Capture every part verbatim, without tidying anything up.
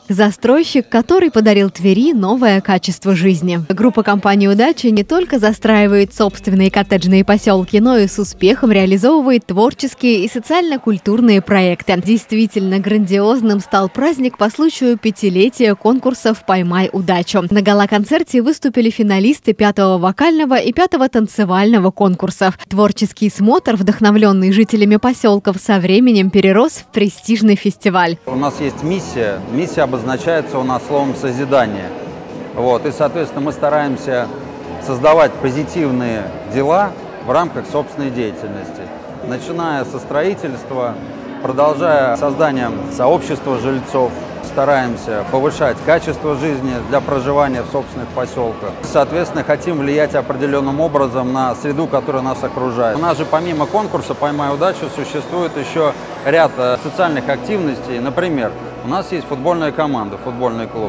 Застройщик, который подарил Твери новое качество жизни. Группа компании «Удача» не только застраивает собственные коттеджные поселки, но и с успехом реализовывает творческие и социально-культурные проекты. Действительно грандиозным стал праздник по случаю пятилетия конкурсов «Поймай удачу». На гала-концерте выступили финалисты пятого вокального и пятого танцевального конкурсов. Творческий смотр, вдохновленный жителями поселков, со временем перерос в престижный фестиваль. У нас есть миссия. Миссия обозначается у нас словом «созидание». Вот. И, соответственно, мы стараемся создавать позитивные дела в рамках собственной деятельности. Начиная со строительства, продолжая созданием сообщества жильцов, стараемся повышать качество жизни для проживания в собственных поселках. Соответственно, хотим влиять определенным образом на среду, которая нас окружает. У нас же помимо конкурса «Поймай удачу» существует еще ряд социальных активностей. Например, у нас есть футбольная команда, футбольный клуб.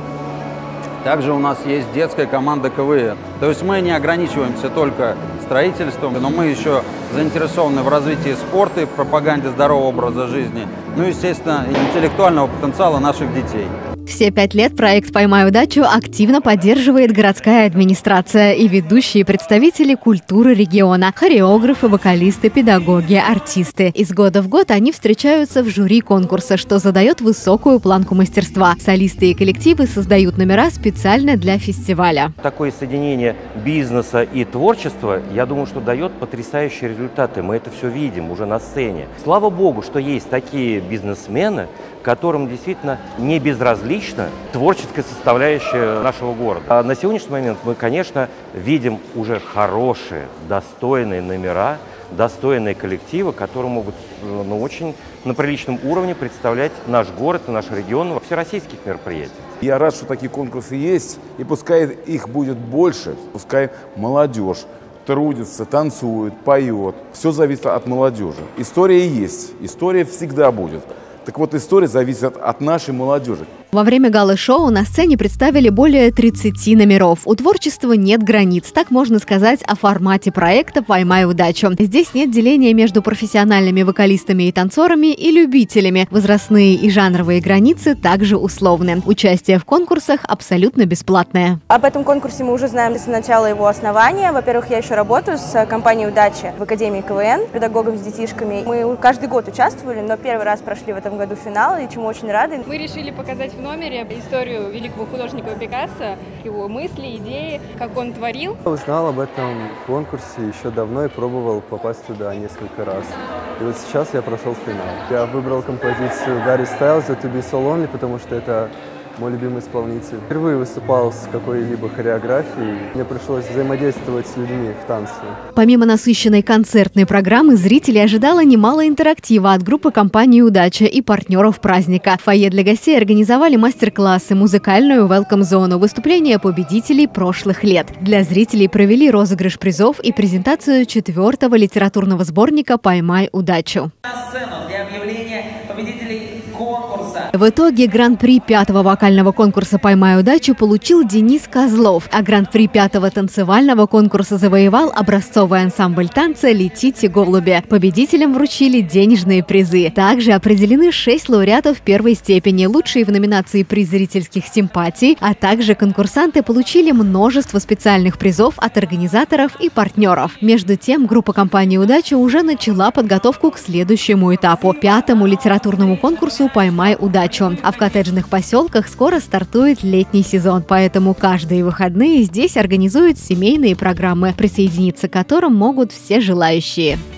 Также у нас есть детская команда ка вэ эн. То есть мы не ограничиваемся только строительством, но мы еще заинтересованы в развитии спорта и пропаганде здорового образа жизни, ну и, естественно, интеллектуального потенциала наших детей. Все пять лет проект «Поймай удачу» активно поддерживает городская администрация и ведущие представители культуры региона – хореографы, вокалисты, педагоги, артисты. Из года в год они встречаются в жюри конкурса, что задает высокую планку мастерства. Солисты и коллективы создают номера специально для фестиваля. Такое соединение бизнеса и творчества, я думаю, что дает потрясающие результаты. Мы это все видим уже на сцене. Слава богу, что есть такие бизнесмены, которым действительно не безразлична творческая составляющая нашего города. А на сегодняшний момент мы, конечно, видим уже хорошие, достойные номера, достойные коллективы, которые могут ну, очень на приличном уровне представлять наш город и наш регион во всероссийских мероприятиях. Я рад, что такие конкурсы есть, и пускай их будет больше, пускай молодежь трудится, танцует, поет. Все зависит от молодежи. История есть, история всегда будет. Так вот, история зависит от нашей молодежи. Во время галы-шоу на сцене представили более тридцати номеров. У творчества нет границ, так можно сказать о формате проекта «Поймай удачу». Здесь нет деления между профессиональными вокалистами и танцорами и любителями. Возрастные и жанровые границы также условны. Участие в конкурсах абсолютно бесплатное. Об этом конкурсе мы уже знаем с начала его основания. Во-первых, я еще работаю с компанией «Удача» в Академии ка вэ эн, педагогом с детишками. Мы каждый год участвовали, но первый раз прошли в этом году финал, и чему очень рады. Мы решили показать в номере историю великого художника Пикассо, его мысли, идеи, как он творил. Я узнал об этом конкурсе еще давно и пробовал попасть туда несколько раз. И вот сейчас я прошел финал. Я выбрал композицию Гарри Стайлза «To Be So Lonely», потому что это мой любимый исполнитель. Впервые выступал с какой-либо хореографией. Мне пришлось взаимодействовать с людьми в танце. Помимо насыщенной концертной программы, зрителей ожидало немало интерактива от группы компании «Удача» и партнеров праздника. В фойе для гостей организовали мастер-классы, музыкальную велком-зону, выступления победителей прошлых лет. Для зрителей провели розыгрыш призов и презентацию четвертого литературного сборника «Поймай удачу». На сцену для объявления победителей конкурса. В итоге гран-при пятого вокального конкурса «Поймай удачу» получил Денис Козлов, а гран-при пятого танцевального конкурса завоевал образцовый ансамбль танца «Летите, голуби». Победителям вручили денежные призы. Также определены шесть лауреатов первой степени, лучшие в номинации «Приз зрительских симпатий», а также конкурсанты получили множество специальных призов от организаторов и партнеров. Между тем, группа компании «Удача» уже начала подготовку к следующему этапу – пятому литературному конкурсу «Поймай удачу». А в коттеджных поселках скоро стартует летний сезон, поэтому каждые выходные здесь организуют семейные программы, присоединиться к которым могут все желающие.